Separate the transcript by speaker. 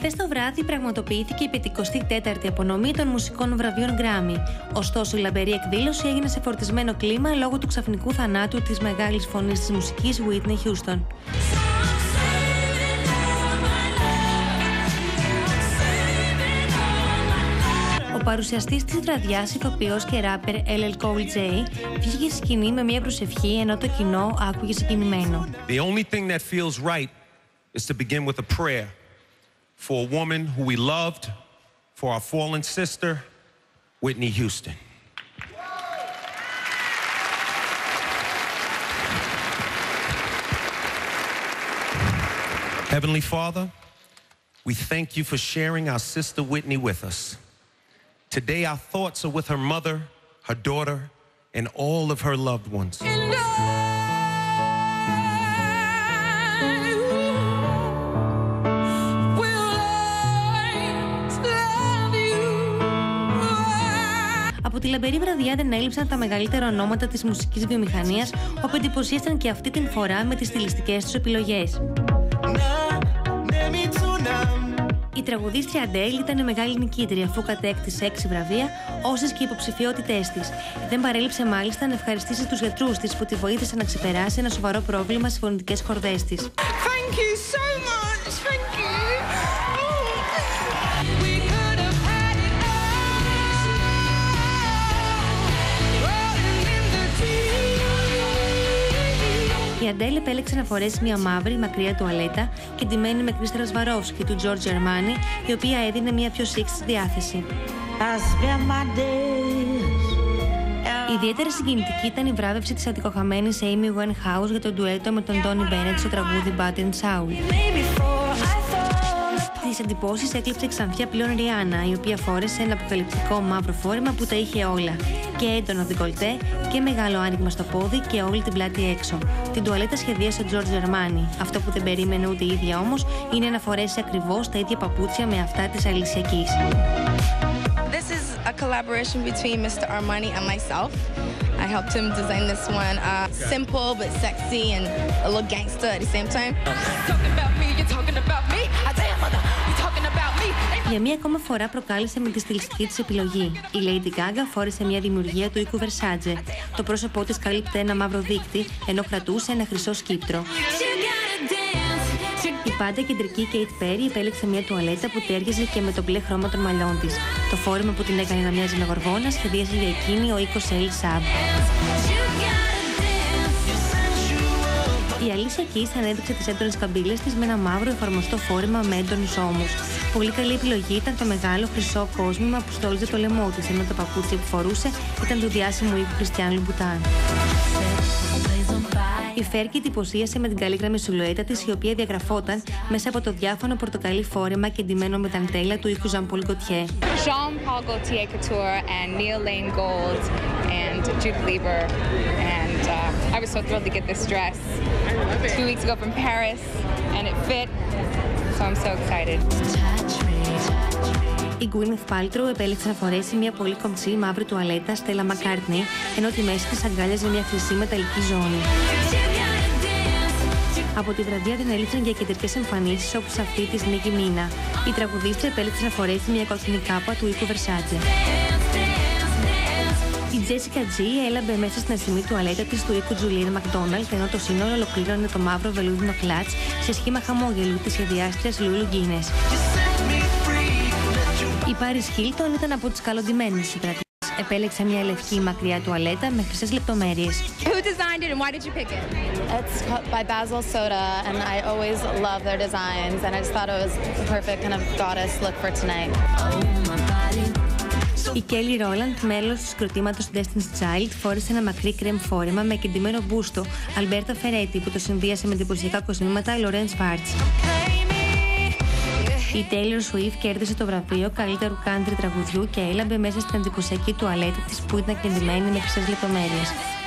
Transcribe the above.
Speaker 1: Χθες το βράδυ πραγματοποιήθηκε η 54η απονομή των μουσικών βραβείων Grammy. Ωστόσο, η λαμπερή εκδήλωση έγινε σε φορτισμένο κλίμα λόγω του ξαφνικού θανάτου της μεγάλης φωνής της μουσικής Whitney Houston. Ο παρουσιαστής της βραδιάς, ηθοποιός και ράπερ LL Cool J, βγήκε στη σκηνή με μια προσευχή ενώ το κοινό άκουγε συγκινημένο.
Speaker 2: The only thing that feels right is to begin with a prayer for a woman who we loved, for our fallen sister, Whitney Houston. Heavenly Father, we thank you for sharing our sister Whitney with us. Today our thoughts are with her mother, her daughter, and all of her loved ones.
Speaker 1: Από τη λαμπερή βραδιά δεν έλειψαν τα μεγαλύτερα ονόματα της μουσικής βιομηχανίας, όπου εντυπωσίασαν και αυτή την φορά με τις στιλιστικές τους επιλογές. Η τραγουδίστρια Αντέλ ήταν η μεγάλη νικήτρια, αφού κατέκτησε 6 βραβεία, όσες και οι υποψηφιότητές της. Δεν παρέλειψε μάλιστα να ευχαριστήσει τους γιατρούς της που τη βοήθησαν να ξεπεράσει ένα σοβαρό πρόβλημα στις φωνητικές χορδές της.
Speaker 3: Thank you so much. Thank you.
Speaker 1: Η Αντέλ επέλεξε να φορέσει μια μαύρη μακριά τουαλέτα και ντυμένη με κρίσταλα Swarovski του Giorgio Armani, η οποία έδινε μια πιο σίξ διάθεση. Ιδιαίτερα συγκινητική ήταν η βράβευση της αδικοχαμένης Amy Winehouse για το ντουέτο με τον Tony Bennett στο τραγούδι Bad and Soul. Τις εντυπώσεις έκλειψε ξανθιά πλέον Rihanna, η οποία φόρεσε ένα αποκαλυπτικό μαύρο φόρεμα που τα είχε όλα. Και έντονο δικολτέ και μεγάλο άνοιγμα στο πόδι και όλη την πλάτη έξω. Την τουαλέτα σχεδίασε ο Giorgio Armani. Αυτό που δεν περίμενε ούτε η ίδια όμως είναι να φορέσει ακριβώς τα ίδια παπούτσια με αυτά της αλυσιακής.
Speaker 4: This is a collaboration between Mr. Armani and myself. I helped him design this one. Simple but sexy and a little gangster at the same time. Talking about me, you're talking about me. I tell you, mother, you're talking about me.
Speaker 1: Για μία ακόμα φορά προκάλεσε με τη στιλιστική της επιλογή. Η Lady Gaga φόρεσε μια δημιουργία του οίκου Versace. Το πρόσωπό της κάλυπτε ένα μαύρο δίκτυ, ενώ κρατούσε ένα χρυσό σκύπτρο. Η πάντα κεντρική Kate Perry επέλεξε μια τουαλέτα που τέριαζε και με το μπλε χρώμα των μαλλιών της. Το φόρεμα που την έκανε να μοιάζει με γοργόνα σχεδίασε για εκείνη ο οίκος Elle Saab. Η Alicia Keys ανέδειξε τις έντονες καμπύλες της με ένα μαύρο εφαρμοστό φόρεμα με έντονους ώμους. Πολύ καλή επιλογή ήταν το μεγάλο χρυσό κόσμημα που στόλιζε το λαιμό της, ενώ το παπούτσι που φορούσε ήταν του διάσημου οίκου Christian Louboutin. Η Fergie εντυπωσίασε με την καλήγραμμη σιλουέτα της, η οποία διαγραφόταν μέσα από το διάφανο πορτοκαλί φόρεμα και ντυμένο με δαντέλα του οίκου Jean Paul Gaultier.
Speaker 4: Jean Paul Gaultier Couture and Neil Lane Gold and Jude Lieber. And I was so thrilled to get this dress 2 weeks ago from Paris and it fit. So I'm so excited.
Speaker 1: Η Gwyneth Paltrow επέλεξε να φορέσει μια πολύ κομψή μαύρη τουαλέτα Stella McCartney, ενώ τη μέση της αγκάλιαζε μια χρυσή μεταλλική ζώνη. Από τη βραδιά την έλειψαν για κεντρικές εμφανίσεις όπως αυτή της Nicki Minaj. Η τραγουδίστρια επέλεξε να φορέσει μια κόκκινη κάπα του οίκου Versace. Η Jessica G έλαμπε μέσα στην ασημή τουαλέτα της του οίκου Julian McDonald, ενώ το σύνολο ολοκλήρωνε το μαύρο βελούδινο κλατς σε σχήμα χαμόγελου της σχεδιάστριας Lulu Guinness. Η Paris Hilton ήταν από τις καλοντυμένες συμπρατείες. Επέλεξε μια λευκή μακριά τουαλέτα με χρυσές λεπτομέρειες.
Speaker 4: Who designed it and why did you pick it?
Speaker 5: It's by Basil Soda and I always love their designs and I just thought it was the perfect kind of goddess look for tonight.
Speaker 1: Η Kelly Rowland, μέλος του συγκροτήματος Destiny's Child, φόρεσε ένα μακρύ κρέμ φόρεμα με κεντυμένο μπούστο Alberta Ferretti που το συνδύασε με εντυπωσιακά κοσμήματα Lawrence Schwartz. Η Taylor Swift κέρδισε το βραβείο καλύτερου country τραγουδιού και έλαμπε μέσα στην εντυπωσιακή τουαλέτα της που ήταν κεντυμένη με χρυσές λεπτομέρειες.